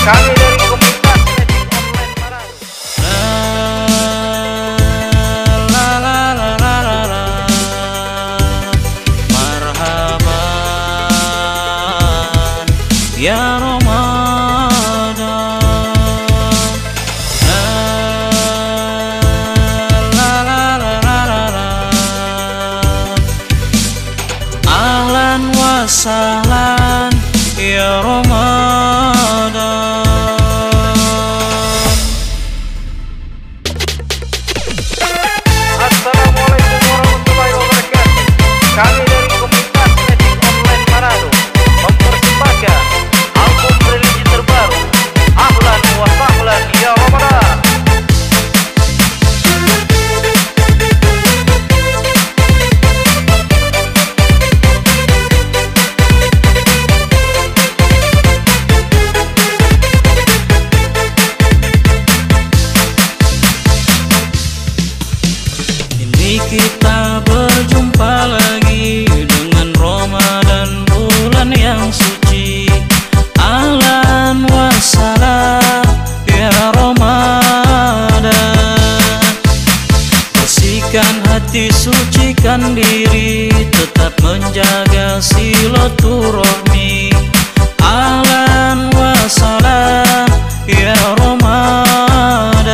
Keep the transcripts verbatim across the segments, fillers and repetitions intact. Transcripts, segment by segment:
Kami dari komunitas Magic Online Manado. La la la la la la, marhaban ya Ramadan. La la la la la la, ahlan wa sahlan ya Ramadan. Assalamualaikum warahmatullahi wabarakatuh. Kami dari komunitas Magic Online Manado mempersembahkan album religi terbaru Ahlan wa Sahlan ya Ramadan. Kita berjumpa lagi dengan Ramadan, bulan yang suci. Ahlan wa sahlan ya Ramadan. Bersihkan hati, sucikan diri, tetap menjaga silaturahmi. Ahlan wa sahlan ya Ramadan.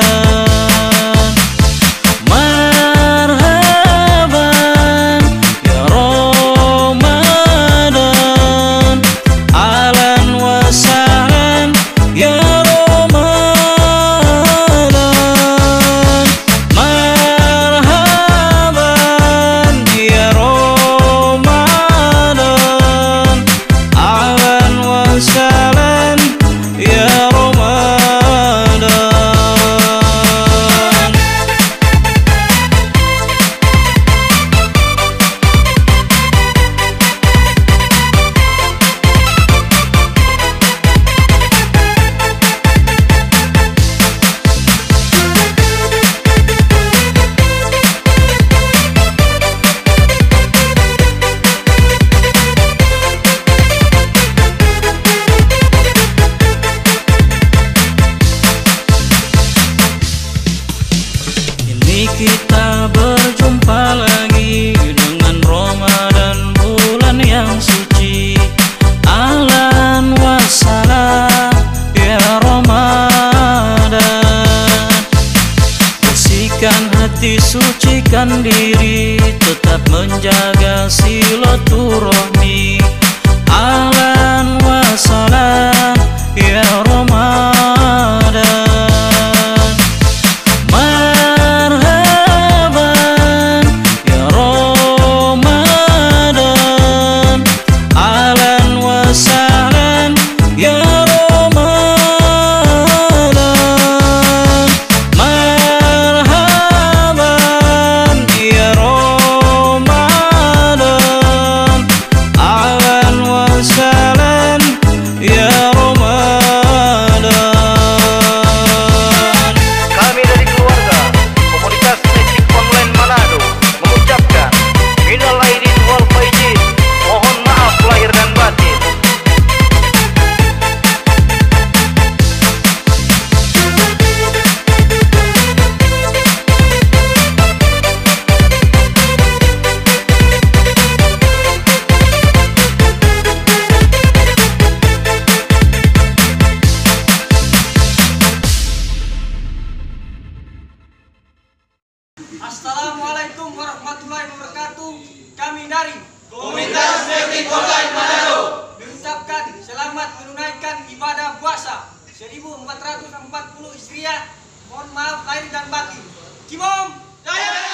Kita berjumpa lagi dengan Ramadan, bulan yang suci. Ahlan wa sahlan ya Ramadan. Bersihkan hati, sucikan diri, tetap menjaga silaturahmi. Ahlan wa sahlan ya Ramadan. Assalamualaikum warahmatullahi wabarakatuh. Kami dari Komunitas Magic Online Manado mengucapkan selamat menunaikan ibadah puasa seribu empat ratus empat puluh Hijriah. Mohon maaf lahir dan batin. Cimom Jaya.